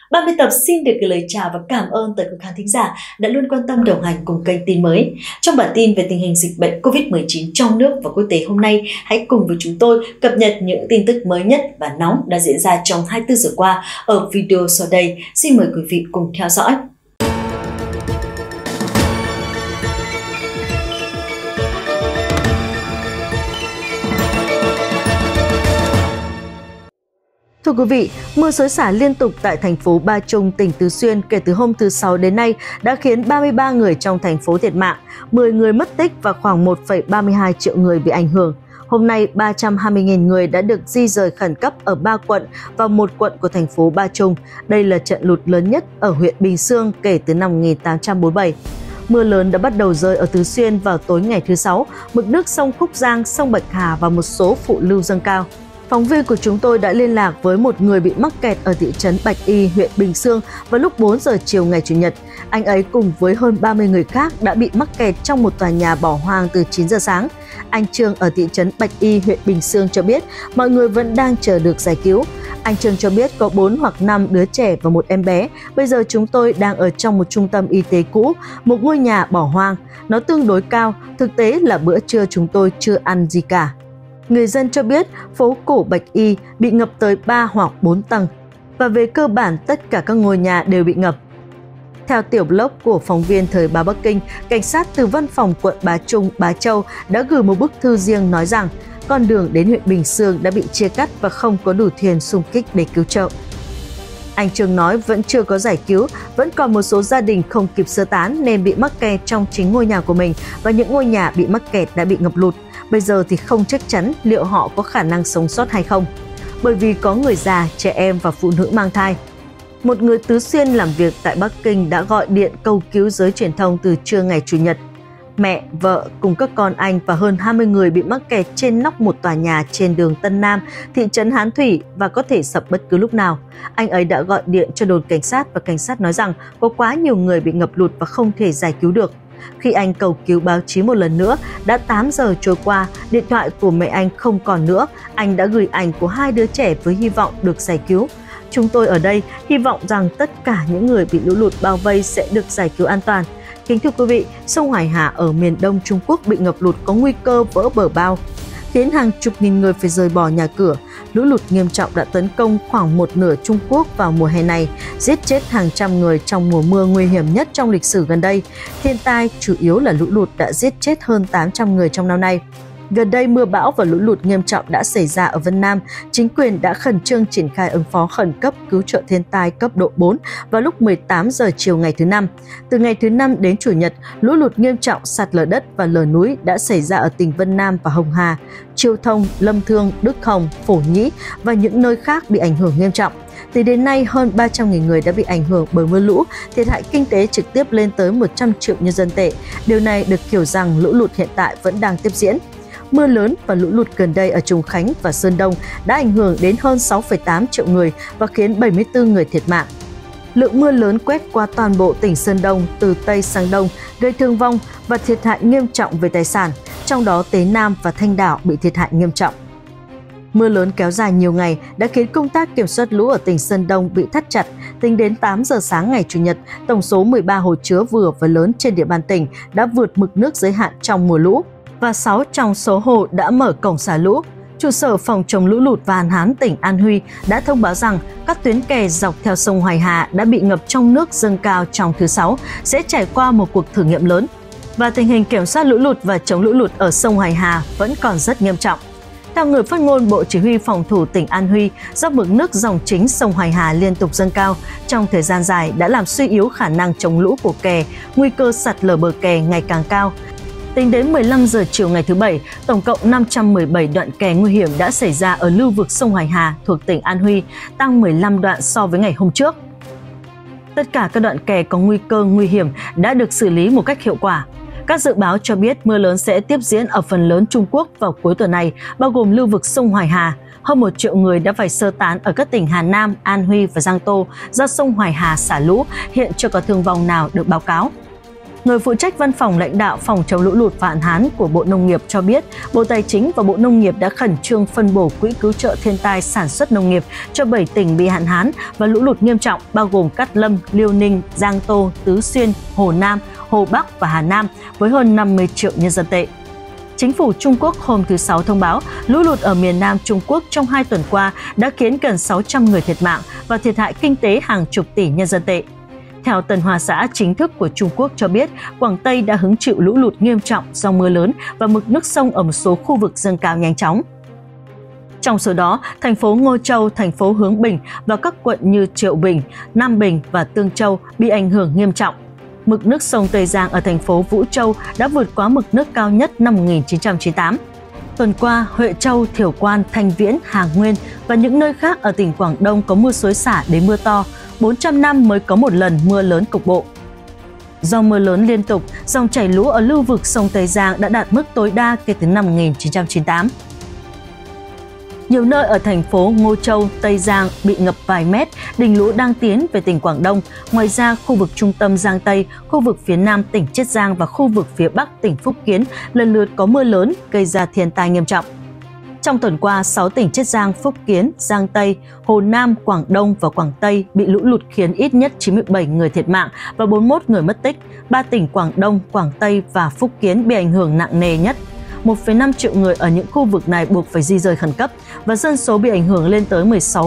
Ban biên tập xin được gửi lời chào và cảm ơn tới quý khán thính giả đã luôn quan tâm đồng hành cùng kênh Tin Mới. Trong bản tin về tình hình dịch bệnh COVID-19 trong nước và quốc tế hôm nay, hãy cùng với chúng tôi cập nhật những tin tức mới nhất và nóng đã diễn ra trong 24 giờ qua ở video sau đây. Xin mời quý vị cùng theo dõi. Thưa quý vị, mưa xối xả liên tục tại thành phố Ba Trung, tỉnh Tứ Xuyên kể từ hôm thứ Sáu đến nay đã khiến 33 người trong thành phố thiệt mạng, 10 người mất tích và khoảng 1,32 triệu người bị ảnh hưởng. Hôm nay, 320.000 người đã được di rời khẩn cấp ở 3 quận và 1 quận của thành phố Ba Trung. Đây là trận lụt lớn nhất ở huyện Bình Xương kể từ năm 1847. Mưa lớn đã bắt đầu rơi ở Tứ Xuyên vào tối ngày thứ Sáu, mực nước sông Khúc Giang, sông Bạch Hà và một số phụ lưu dâng cao. Phóng viên của chúng tôi đã liên lạc với một người bị mắc kẹt ở thị trấn Bạch Y, huyện Bình Xương vào lúc 4 giờ chiều ngày Chủ nhật. Anh ấy cùng với hơn 30 người khác đã bị mắc kẹt trong một tòa nhà bỏ hoang từ 9 giờ sáng. Anh Trương ở thị trấn Bạch Y, huyện Bình Xương cho biết mọi người vẫn đang chờ được giải cứu. Anh Trương cho biết có 4 hoặc 5 đứa trẻ và một em bé. Bây giờ chúng tôi đang ở trong một trung tâm y tế cũ, một ngôi nhà bỏ hoang. Nó tương đối cao, thực tế là bữa trưa chúng tôi chưa ăn gì cả. Người dân cho biết phố cổ Bạch Y bị ngập tới 3 hoặc 4 tầng và về cơ bản tất cả các ngôi nhà đều bị ngập. Theo tiểu blog của phóng viên Thời báo Bắc Kinh, cảnh sát từ văn phòng quận Bá Trung, Bá Châu đã gửi một bức thư riêng nói rằng con đường đến huyện Bình Xương đã bị chia cắt và không có đủ thuyền xung kích để cứu trợ. Anh Trương nói vẫn chưa có giải cứu, vẫn còn một số gia đình không kịp sơ tán nên bị mắc kẹt trong chính ngôi nhà của mình và những ngôi nhà bị mắc kẹt đã bị ngập lụt. Bây giờ thì không chắc chắn liệu họ có khả năng sống sót hay không, bởi vì có người già, trẻ em và phụ nữ mang thai. Một người Tứ Xuyên làm việc tại Bắc Kinh đã gọi điện cầu cứu giới truyền thông từ trưa ngày Chủ nhật. Mẹ, vợ cùng các con anh và hơn 20 người bị mắc kẹt trên nóc một tòa nhà trên đường Tân Nam, thị trấn Hán Thủy và có thể sập bất cứ lúc nào. Anh ấy đã gọi điện cho đồn cảnh sát và cảnh sát nói rằng có quá nhiều người bị ngập lụt và không thể giải cứu được. Khi anh cầu cứu báo chí một lần nữa, đã 8 giờ trôi qua, điện thoại của mẹ anh không còn nữa. Anh đã gửi ảnh của 2 đứa trẻ với hy vọng được giải cứu. Chúng tôi ở đây hy vọng rằng tất cả những người bị lũ lụt bao vây sẽ được giải cứu an toàn. Kính thưa quý vị, sông Hoài Hà ở miền đông Trung Quốc bị ngập lụt có nguy cơ vỡ bờ bao, khiến hàng chục nghìn người phải rời bỏ nhà cửa. Lũ lụt nghiêm trọng đã tấn công khoảng một nửa Trung Quốc vào mùa hè này, giết chết hàng trăm người trong mùa mưa nguy hiểm nhất trong lịch sử gần đây. Thiên tai, chủ yếu là lũ lụt, đã giết chết hơn 800 người trong năm nay. Gần đây, mưa bão và lũ lụt nghiêm trọng đã xảy ra ở Vân Nam. Chính quyền đã khẩn trương triển khai ứng phó khẩn cấp cứu trợ thiên tai cấp độ 4 vào lúc 18 giờ chiều ngày thứ Năm. Từ ngày thứ Năm đến Chủ nhật, lũ lụt nghiêm trọng, sạt lở đất và lở núi đã xảy ra ở tỉnh Vân Nam và Hồng Hà, Chiêu Thông, Lâm Thương, Đức Hồng, Phổ Nhĩ và những nơi khác bị ảnh hưởng nghiêm trọng. Từ đến nay, hơn 300.000 người đã bị ảnh hưởng bởi mưa lũ, thiệt hại kinh tế trực tiếp lên tới 100 triệu nhân dân tệ. Điều này được hiểu rằng lũ lụt hiện tại vẫn đang tiếp diễn. Mưa lớn và lũ lụt gần đây ở Trùng Khánh và Sơn Đông đã ảnh hưởng đến hơn 6,8 triệu người và khiến 74 người thiệt mạng. Lượng mưa lớn quét qua toàn bộ tỉnh Sơn Đông từ Tây sang Đông gây thương vong và thiệt hại nghiêm trọng về tài sản, trong đó Tế Nam và Thanh Đảo bị thiệt hại nghiêm trọng. Mưa lớn kéo dài nhiều ngày đã khiến công tác kiểm soát lũ ở tỉnh Sơn Đông bị thắt chặt. Tính đến 8 giờ sáng ngày Chủ nhật, tổng số 13 hồ chứa vừa và lớn trên địa bàn tỉnh đã vượt mực nước giới hạn trong mùa lũ và 6 trong số hồ đã mở cổng xả lũ. Trụ sở phòng chống lũ lụt và hạn hán tỉnh An Huy đã thông báo rằng các tuyến kè dọc theo sông Hoài Hà đã bị ngập trong nước dâng cao trong thứ Sáu, sẽ trải qua một cuộc thử nghiệm lớn. Và tình hình kiểm soát lũ lụt và chống lũ lụt ở sông Hoài Hà vẫn còn rất nghiêm trọng. Theo người phát ngôn Bộ Chỉ huy Phòng thủ tỉnh An Huy, do mực nước dòng chính sông Hoài Hà liên tục dâng cao trong thời gian dài đã làm suy yếu khả năng chống lũ của kè, nguy cơ sạt lở bờ kè ngày càng cao. Tính đến 15 giờ chiều ngày thứ Bảy, tổng cộng 517 đoạn kè nguy hiểm đã xảy ra ở lưu vực sông Hoài Hà thuộc tỉnh An Huy, tăng 15 đoạn so với ngày hôm trước. Tất cả các đoạn kè có nguy cơ nguy hiểm đã được xử lý một cách hiệu quả. Các dự báo cho biết mưa lớn sẽ tiếp diễn ở phần lớn Trung Quốc vào cuối tuần này, bao gồm lưu vực sông Hoài Hà. Hơn 1 triệu người đã phải sơ tán ở các tỉnh Hà Nam, An Huy và Giang Tô do sông Hoài Hà xả lũ, hiện chưa có thương vong nào được báo cáo. Người phụ trách văn phòng lãnh đạo phòng chống lũ lụt và hạn hán của Bộ Nông nghiệp cho biết, Bộ Tài chính và Bộ Nông nghiệp đã khẩn trương phân bổ quỹ cứu trợ thiên tai sản xuất nông nghiệp cho 7 tỉnh bị hạn hán và lũ lụt nghiêm trọng, bao gồm Cát Lâm, Liêu Ninh, Giang Tô, Tứ Xuyên, Hồ Nam, Hồ Bắc và Hà Nam với hơn 50 triệu nhân dân tệ. Chính phủ Trung Quốc hôm thứ Sáu thông báo lũ lụt ở miền Nam Trung Quốc trong 2 tuần qua đã khiến gần 600 người thiệt mạng và thiệt hại kinh tế hàng chục tỷ nhân dân tệ. Theo Tân Hoa Xã chính thức của Trung Quốc cho biết, Quảng Tây đã hứng chịu lũ lụt nghiêm trọng do mưa lớn và mực nước sông ở một số khu vực dâng cao nhanh chóng. Trong số đó, thành phố Ngô Châu, thành phố Hướng Bình và các quận như Triệu Bình, Nam Bình và Tương Châu bị ảnh hưởng nghiêm trọng. Mực nước sông Tây Giang ở thành phố Vũ Châu đã vượt quá mực nước cao nhất năm 1998. Tuần qua, Huệ Châu, Thiểu Quan, Thanh Viễn, Hà Nguyên và những nơi khác ở tỉnh Quảng Đông có mưa xối xả đến mưa to, 400 năm mới có một lần mưa lớn cục bộ. Do mưa lớn liên tục, dòng chảy lũ ở lưu vực sông Tây Giang đã đạt mức tối đa kể từ năm 1998. Nhiều nơi ở thành phố Ngô Châu, Tây Giang bị ngập vài mét, đỉnh lũ đang tiến về tỉnh Quảng Đông. Ngoài ra, khu vực trung tâm Giang Tây, khu vực phía nam tỉnh Chiết Giang và khu vực phía bắc tỉnh Phúc Kiến lần lượt có mưa lớn gây ra thiên tai nghiêm trọng. Trong tuần qua, 6 tỉnh Chiết Giang, Phúc Kiến, Giang Tây, Hồ Nam, Quảng Đông và Quảng Tây bị lũ lụt khiến ít nhất 97 người thiệt mạng và 41 người mất tích. 3 tỉnh Quảng Đông, Quảng Tây và Phúc Kiến bị ảnh hưởng nặng nề nhất. 1,5 triệu người ở những khu vực này buộc phải di rời khẩn cấp và dân số bị ảnh hưởng lên tới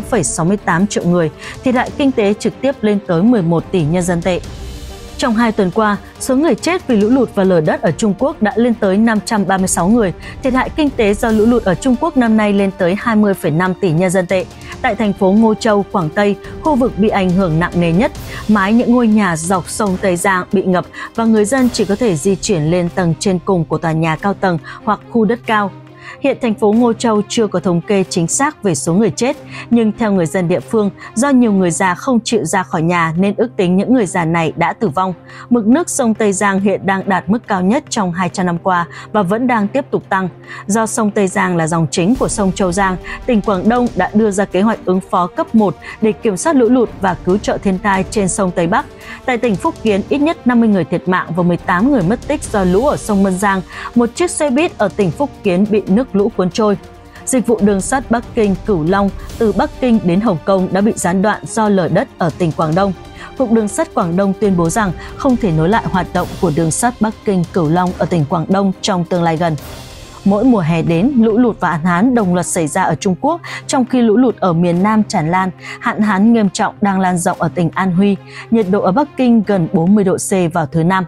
16,68 triệu người, thiệt hại kinh tế trực tiếp lên tới 11 tỷ nhân dân tệ. Trong 2 tuần qua, số người chết vì lũ lụt và lở đất ở Trung Quốc đã lên tới 536 người, thiệt hại kinh tế do lũ lụt ở Trung Quốc năm nay lên tới 20,5 tỷ nhân dân tệ. Tại thành phố Ngô Châu, Quảng Tây, khu vực bị ảnh hưởng nặng nề nhất, mái những ngôi nhà dọc sông Tây Giang bị ngập và người dân chỉ có thể di chuyển lên tầng trên cùng của tòa nhà cao tầng hoặc khu đất cao. Hiện thành phố Ngô Châu chưa có thống kê chính xác về số người chết, nhưng theo người dân địa phương, do nhiều người già không chịu ra khỏi nhà nên ước tính những người già này đã tử vong. Mực nước sông Tây Giang hiện đang đạt mức cao nhất trong 200 năm qua và vẫn đang tiếp tục tăng. Do sông Tây Giang là dòng chính của sông Châu Giang, tỉnh Quảng Đông đã đưa ra kế hoạch ứng phó cấp 1 để kiểm soát lũ lụt và cứu trợ thiên tai trên sông Tây Bắc. Tại tỉnh Phúc Kiến, ít nhất 50 người thiệt mạng và 18 người mất tích do lũ ở sông Mân Giang. Một chiếc xe buýt ở tỉnh Phúc Kiến bị nước lũ cuốn trôi. Dịch vụ đường sắt Bắc Kinh - Cửu Long từ Bắc Kinh đến Hồng Kông đã bị gián đoạn do lở đất ở tỉnh Quảng Đông. Cục Đường sắt Quảng Đông tuyên bố rằng không thể nối lại hoạt động của đường sắt Bắc Kinh - Cửu Long ở tỉnh Quảng Đông trong tương lai gần. Mỗi mùa hè đến, lũ lụt và hạn hán đồng loạt xảy ra ở Trung Quốc, trong khi lũ lụt ở miền Nam tràn lan, hạn hán nghiêm trọng đang lan rộng ở tỉnh An Huy, nhiệt độ ở Bắc Kinh gần 40 độ C vào thứ Năm.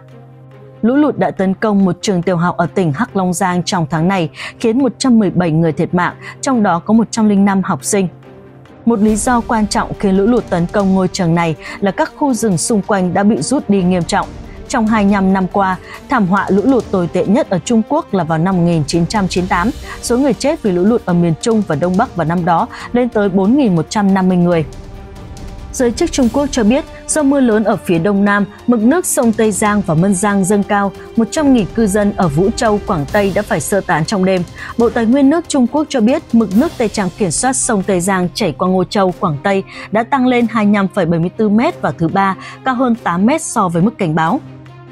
Lũ lụt đã tấn công một trường tiểu học ở tỉnh Hắc Long Giang trong tháng này, khiến 117 người thiệt mạng, trong đó có 105 học sinh. Một lý do quan trọng khiến lũ lụt tấn công ngôi trường này là các khu rừng xung quanh đã bị rút đi nghiêm trọng. Trong 25 năm qua, thảm họa lũ lụt tồi tệ nhất ở Trung Quốc là vào năm 1998. Số người chết vì lũ lụt ở miền Trung và Đông Bắc vào năm đó lên tới 4.150 người. Giới chức Trung Quốc cho biết, do mưa lớn ở phía Đông Nam, mực nước sông Tây Giang và Mân Giang dâng cao, 100.000 cư dân ở Vũ Châu, Quảng Tây đã phải sơ tán trong đêm. Bộ Tài nguyên nước Trung Quốc cho biết, mực nước tại trạm kiểm soát sông Tây Giang chảy qua Ngô Châu, Quảng Tây đã tăng lên 25,74 m vào thứ Ba, cao hơn 8 m so với mức cảnh báo.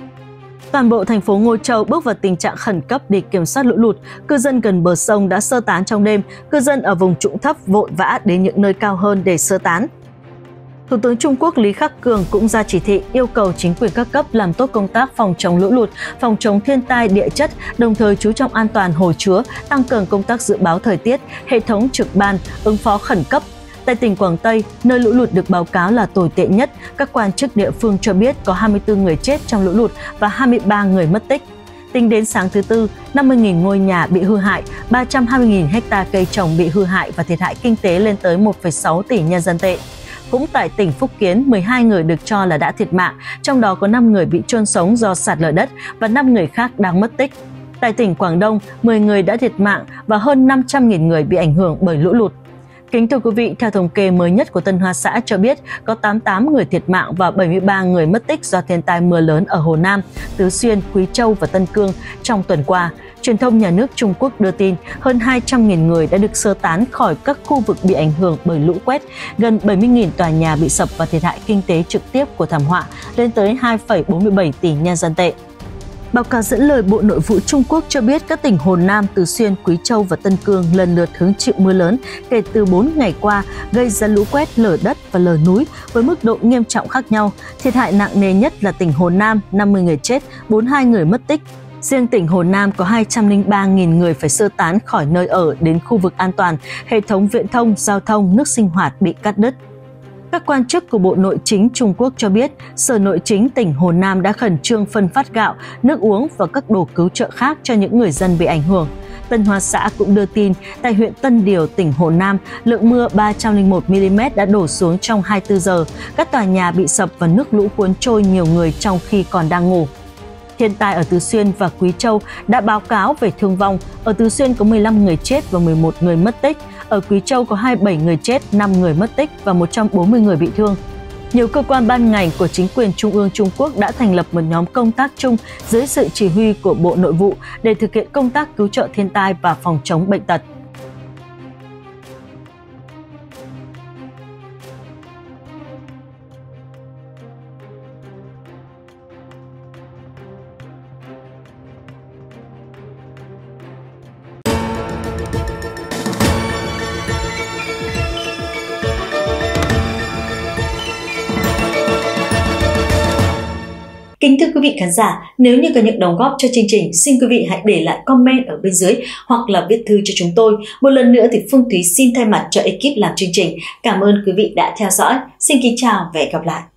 Toàn bộ thành phố Ngô Châu bước vào tình trạng khẩn cấp để kiểm soát lũ lụt. Cư dân gần bờ sông đã sơ tán trong đêm, cư dân ở vùng trũng thấp vội vã đến những nơi cao hơn để sơ tán. Thủ tướng Trung Quốc Lý Khắc Cường cũng ra chỉ thị yêu cầu chính quyền các cấp làm tốt công tác phòng chống lũ lụt, phòng chống thiên tai địa chất, đồng thời chú trọng an toàn hồ chứa, tăng cường công tác dự báo thời tiết, hệ thống trực ban, ứng phó khẩn cấp. Tại tỉnh Quảng Tây, nơi lũ lụt được báo cáo là tồi tệ nhất, các quan chức địa phương cho biết có 24 người chết trong lũ lụt và 23 người mất tích. Tính đến sáng thứ Tư, 50.000 ngôi nhà bị hư hại, 320.000 ha cây trồng bị hư hại và thiệt hại kinh tế lên tới 1,6 tỷ nhân dân tệ. Cũng tại tỉnh Phúc Kiến, 12 người được cho là đã thiệt mạng, trong đó có 5 người bị chôn sống do sạt lở đất và 5 người khác đang mất tích. Tại tỉnh Quảng Đông, 10 người đã thiệt mạng và hơn 500.000 người bị ảnh hưởng bởi lũ lụt. Kính thưa quý vị, theo thống kê mới nhất của Tân Hoa Xã cho biết có 88 người thiệt mạng và 73 người mất tích do thiên tai mưa lớn ở Hồ Nam, Tứ Xuyên, Quý Châu và Tân Cương trong tuần qua. Truyền thông nhà nước Trung Quốc đưa tin hơn 200.000 người đã được sơ tán khỏi các khu vực bị ảnh hưởng bởi lũ quét, gần 70.000 tòa nhà bị sập và thiệt hại kinh tế trực tiếp của thảm họa lên tới 2,47 tỷ nhân dân tệ. Báo cáo dẫn lời Bộ Nội vụ Trung Quốc cho biết các tỉnh Hồ Nam, Từ Xuyên, Quý Châu và Tân Cương lần lượt hứng chịu mưa lớn kể từ 4 ngày qua, gây ra lũ quét, lở đất và lở núi với mức độ nghiêm trọng khác nhau. Thiệt hại nặng nề nhất là tỉnh Hồ Nam, 50 người chết, 42 người mất tích. Riêng tỉnh Hồ Nam có 203.000 người phải sơ tán khỏi nơi ở đến khu vực an toàn, hệ thống viễn thông, giao thông, nước sinh hoạt bị cắt đứt. Các quan chức của Bộ Nội chính Trung Quốc cho biết, Sở Nội chính tỉnh Hồ Nam đã khẩn trương phân phát gạo, nước uống và các đồ cứu trợ khác cho những người dân bị ảnh hưởng. Tân Hoa Xã cũng đưa tin, tại huyện Tân Điều, tỉnh Hồ Nam, lượng mưa 301 mm đã đổ xuống trong 24 giờ. Các tòa nhà bị sập và nước lũ cuốn trôi nhiều người trong khi còn đang ngủ. Thiên tai ở Từ Xuyên và Quý Châu đã báo cáo về thương vong. Ở Từ Xuyên có 15 người chết và 11 người mất tích. Ở Quý Châu có 27 người chết, 5 người mất tích và 140 người bị thương. Nhiều cơ quan ban ngành của chính quyền Trung ương Trung Quốc đã thành lập một nhóm công tác chung dưới sự chỉ huy của Bộ Nội vụ để thực hiện công tác cứu trợ thiên tai và phòng chống bệnh tật. Kính thưa quý vị khán giả, nếu như có những đóng góp cho chương trình, xin quý vị hãy để lại comment ở bên dưới hoặc là viết thư cho chúng tôi. Một lần nữa thì Phương Thúy xin thay mặt cho ekip làm chương trình. Cảm ơn quý vị đã theo dõi. Xin kính chào và hẹn gặp lại.